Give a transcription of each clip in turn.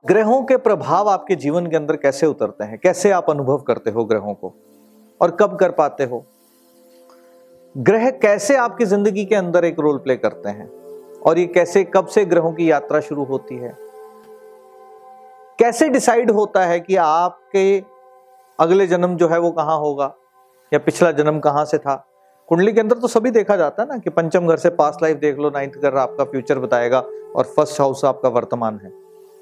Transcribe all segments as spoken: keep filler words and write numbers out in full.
ग्रहों के प्रभाव आपके जीवन के अंदर कैसे उतरते हैं, कैसे आप अनुभव करते हो ग्रहों को और कब कर पाते हो? ग्रह कैसे आपकी जिंदगी के अंदर एक रोल प्ले करते हैं और ये कैसे, कब से ग्रहों की यात्रा शुरू होती है? कैसे डिसाइड होता है कि आपके अगले जन्म जो है वो कहां होगा या पिछला जन्म कहां से था? कुंडली के अंदर तो सभी देखा जाता है ना कि पंचम घर से पास्ट लाइफ देख लो, नाइन्थ घर आपका फ्यूचर बताएगा और फर्स्ट हाउस आपका वर्तमान है।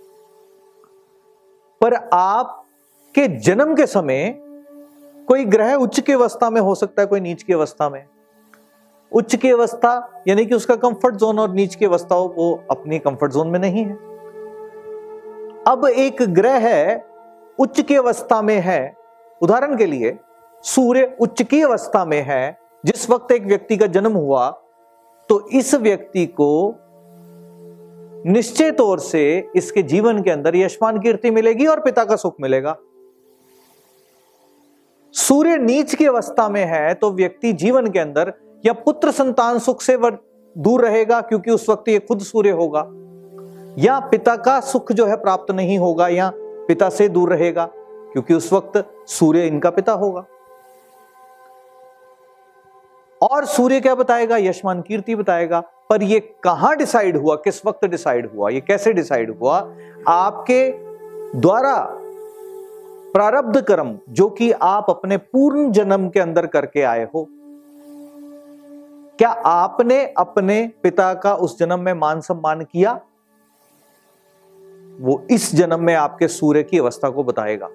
पर आपके जन्म के समय कोई ग्रह उच्च की अवस्था में हो सकता है, कोई नीच की अवस्था में। उच्च की अवस्था यानी कि उसका कंफर्ट जोन, और नीच की अवस्था वो अपनी कंफर्ट जोन में नहीं है। अब एक ग्रह है उच्च की अवस्था में है, उदाहरण के लिए सूर्य उच्च की अवस्था में है जिस वक्त एक व्यक्ति का जन्म हुआ, तो इस व्यक्ति को निश्चय तौर से इसके जीवन के अंदर यशमान कीर्ति मिलेगी और पिता का सुख मिलेगा। सूर्य नीच की अवस्था में है तो व्यक्ति जीवन के अंदर या पुत्र संतान सुख से दूर रहेगा क्योंकि उस वक्त ये खुद सूर्य होगा, या पिता का सुख जो है प्राप्त नहीं होगा या पिता से दूर रहेगा क्योंकि उस वक्त सूर्य इनका पिता होगा। और सूर्य क्या बताएगा? यशमान कीर्ति बताएगा। पर ये कहां डिसाइड हुआ, किस वक्त डिसाइड हुआ, ये कैसे डिसाइड हुआ? आपके द्वारा प्रारब्ध कर्म जो कि आप अपने पूर्ण जन्म के अंदर करके आए हो। क्या आपने अपने पिता का उस जन्म में मान सम्मान किया? वो इस जन्म में आपके सूर्य की अवस्था को बताएगा।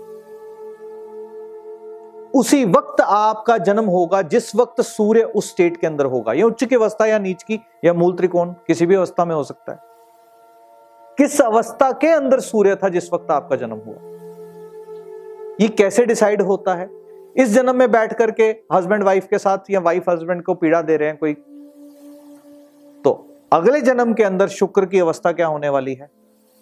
उसी वक्त आपका जन्म होगा जिस वक्त सूर्य उस स्टेट के अंदर होगा, या उच्च की अवस्था या नीच की या मूल त्रिकोण, किसी भी अवस्था में हो सकता है। किस अवस्था के अंदर सूर्य था जिस वक्त आपका जन्म हुआ, ये कैसे डिसाइड होता है? इस जन्म में बैठ करके हस्बैंड वाइफ के साथ या वाइफ हस्बैंड को पीड़ा दे रहे हैं कोई, तो अगले जन्म के अंदर शुक्र की अवस्था क्या होने वाली है?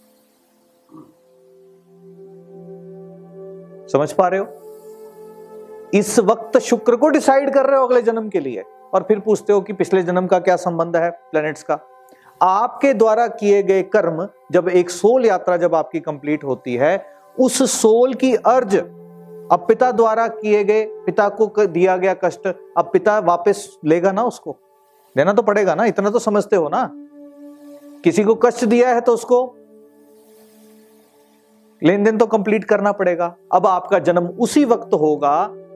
समझ पा रहे हो? इस वक्त शुक्र को डिसाइड कर रहे हो अगले जन्म के लिए, और फिर पूछते हो कि पिछले जन्म का क्या संबंध है प्लैनेट्स का। आपके द्वारा किए गए कर्म, जब एक सोल यात्रा जब आपकी कंप्लीट होती है, उस सोल की अर्ज अब पिता द्वारा किए गए, पिता को दिया गया कष्ट अब पिता वापस लेगा ना, उसको देना तो पड़ेगा ना, इतना तो समझते हो ना। किसी को कष्ट दिया है तो उसको लेन देन तो कंप्लीट करना पड़ेगा। अब आपका जन्म उसी वक्त होगा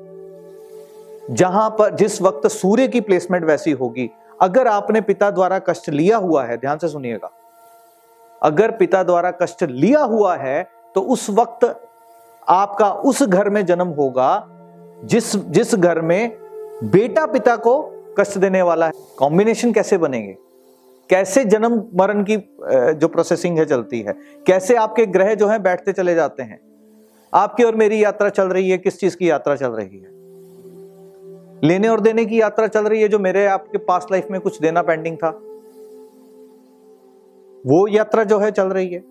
जहां पर, जिस वक्त सूर्य की प्लेसमेंट वैसी होगी। अगर आपने पिता द्वारा कष्ट लिया हुआ है, ध्यान से सुनिएगा, अगर पिता द्वारा कष्ट लिया हुआ है तो उस वक्त आपका उस घर में जन्म होगा जिस जिस घर में बेटा पिता को कष्ट देने वाला है। कॉम्बिनेशन कैसे बनेंगे? कैसे जन्म मरण की जो प्रोसेसिंग है चलती है, कैसे आपके ग्रह जो हैं बैठते चले जाते हैं। आपकी और मेरी यात्रा चल रही है, किस चीज की यात्रा चल रही है? लेने और देने की यात्रा चल रही है। जो मेरे आपके पास्ट लाइफ में कुछ देना पेंडिंग था, वो यात्रा जो है चल रही है।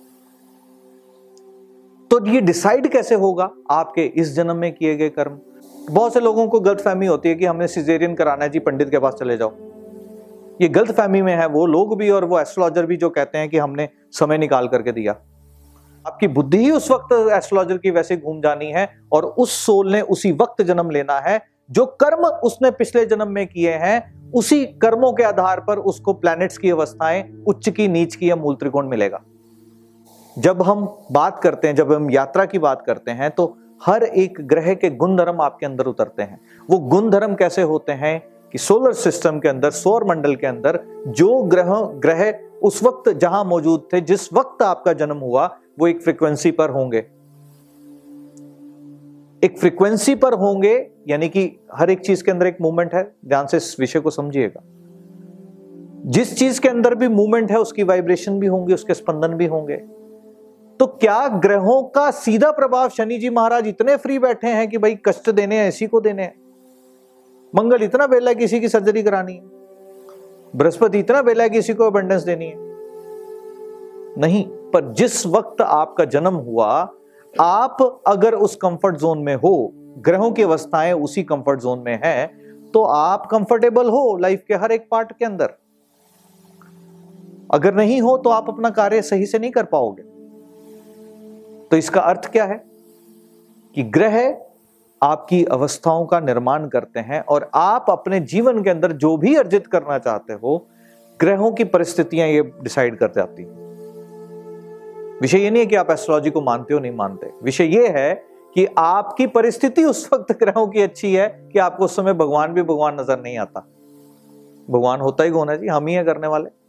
तो ये डिसाइड कैसे होगा? आपके इस जन्म में किए गए कर्म। बहुत से लोगों को गलतफहमी होती है कि हमने सिजेरियन कराना है जी, पंडित के पास चले जाओ। ये गलतफहमी में है वो लोग भी और वो एस्ट्रोलॉजर भी जो कहते हैं कि हमने समय निकाल करके दिया। आपकी बुद्धि ही उस वक्त एस्ट्रोलॉजर की वैसे घूम जानी है और उस सोल ने उसी वक्त जन्म लेना है। जो कर्म उसने पिछले जन्म में किए हैं, उसी कर्मों के आधार पर उसको प्लैनेट्स की अवस्थाएं उच्च की, नीच की या मूल त्रिकोण मिलेगा। जब हम बात करते हैं, जब हम यात्रा की बात करते हैं, तो हर एक ग्रह के गुण धर्म आपके अंदर उतरते हैं। वो गुण धर्म कैसे होते हैं कि सोलर सिस्टम के अंदर, सौर मंडल के अंदर जो ग्रह ग्रह उस वक्त जहां मौजूद थे, जिस वक्त आपका जन्म हुआ, वो एक फ्रीक्वेंसी पर होंगे। एक फ्रीक्वेंसी पर होंगे यानी कि हर एक चीज के अंदर एक मूवमेंट है। ध्यान से इस विषय को समझिएगा। जिस चीज के अंदर भी मूवमेंट है उसकी वाइब्रेशन भी होंगी, उसके स्पंदन भी होंगे। तो क्या ग्रहों का सीधा प्रभाव शनि जी महाराज इतने फ्री बैठे हैं कि भाई कष्ट देने हैं इसी को देने हैं? मंगल इतना बेला है किसी की सर्जरी करानी है? बृहस्पति इतना बेला है किसी को अबंडेंस देनी है? नहीं। पर जिस वक्त आपका जन्म हुआ, आप अगर उस कंफर्ट जोन में हो, ग्रहों की अवस्थाएं उसी कंफर्ट जोन में है, तो आप कंफर्टेबल हो लाइफ के हर एक पार्ट के अंदर। अगर नहीं हो तो आप अपना कार्य सही से नहीं कर पाओगे। तो इसका अर्थ क्या है कि ग्रह आपकी अवस्थाओं का निर्माण करते हैं और आप अपने जीवन के अंदर जो भी अर्जित करना चाहते हो, ग्रहों की परिस्थितियां ये डिसाइड कर जाती हैं। विषय ये नहीं है कि आप एस्ट्रोलॉजी को मानते हो नहीं मानते, विषय ये है कि आपकी परिस्थिति उस वक्त ग्रहों की अच्छी है कि आपको उस समय भगवान भी भगवान नजर नहीं आता। भगवान होता ही कौन है जी? हम ही है करने वाले।